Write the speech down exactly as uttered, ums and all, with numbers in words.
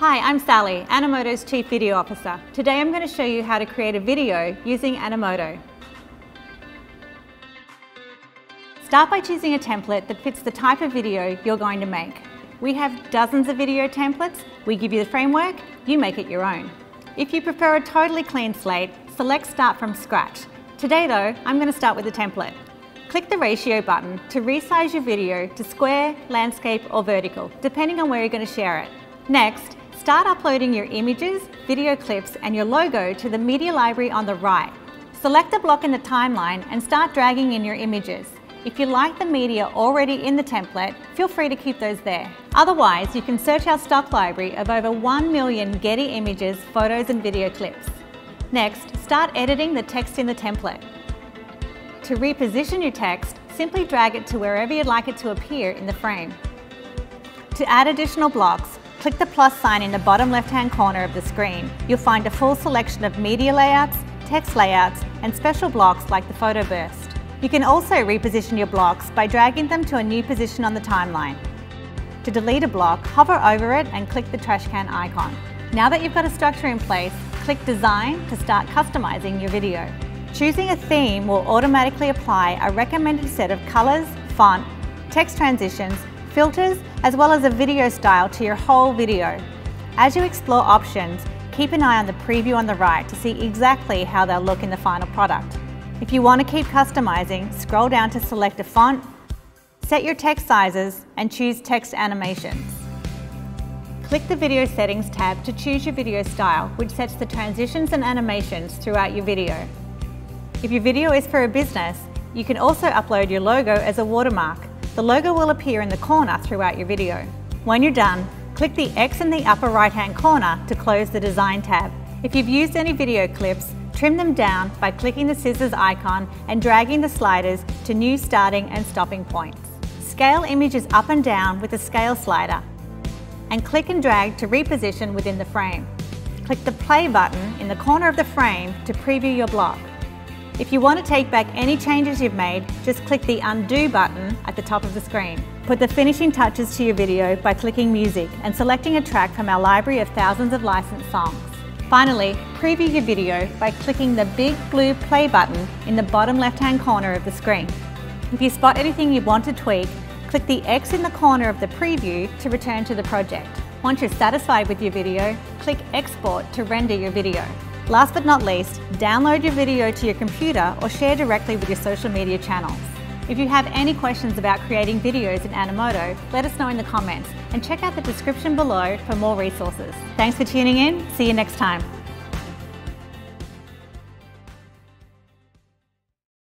Hi, I'm Sally, Animoto's Chief Video Officer. Today I'm going to show you how to create a video using Animoto. Start by choosing a template that fits the type of video you're going to make. We have dozens of video templates. We give you the framework, you make it your own. If you prefer a totally clean slate, select Start from Scratch. Today though, I'm going to start with a template. Click the ratio button to resize your video to square, landscape or vertical, depending on where you're going to share it. Next, start uploading your images, video clips and your logo to the media library on the right. Select a block in the timeline and start dragging in your images. If you like the media already in the template, feel free to keep those there. Otherwise, you can search our stock library of over one million Getty images, photos and video clips. Next, start editing the text in the template. To reposition your text, simply drag it to wherever you'd like it to appear in the frame. To add additional blocks, click the plus sign in the bottom left-hand corner of the screen. You'll find a full selection of media layouts, text layouts, and special blocks like the photo burst. You can also reposition your blocks by dragging them to a new position on the timeline. To delete a block, hover over it and click the trash can icon. Now that you've got a structure in place, click Design to start customizing your video. Choosing a theme will automatically apply a recommended set of colors, font, text transitions, filters, as well as a video style to your whole video. As you explore options, keep an eye on the preview on the right to see exactly how they'll look in the final product. If you want to keep customizing, scroll down to select a font, set your text sizes, and choose text animations. Click the Video Settings tab to choose your video style, which sets the transitions and animations throughout your video. If your video is for a business, you can also upload your logo as a watermark. The logo will appear in the corner throughout your video. When you're done, click the X in the upper right-hand corner to close the Design tab. If you've used any video clips, trim them down by clicking the scissors icon and dragging the sliders to new starting and stopping points. Scale images up and down with the scale slider and click and drag to reposition within the frame. Click the play button in the corner of the frame to preview your block. If you want to take back any changes you've made, just click the undo button at the top of the screen. Put the finishing touches to your video by clicking Music and selecting a track from our library of thousands of licensed songs. Finally, preview your video by clicking the big blue play button in the bottom left-hand corner of the screen. If you spot anything you want to tweak, click the X in the corner of the preview to return to the project. Once you're satisfied with your video, click Export to render your video. Last but not least, download your video to your computer or share directly with your social media channels. If you have any questions about creating videos in Animoto, let us know in the comments and check out the description below for more resources. Thanks for tuning in. See you next time.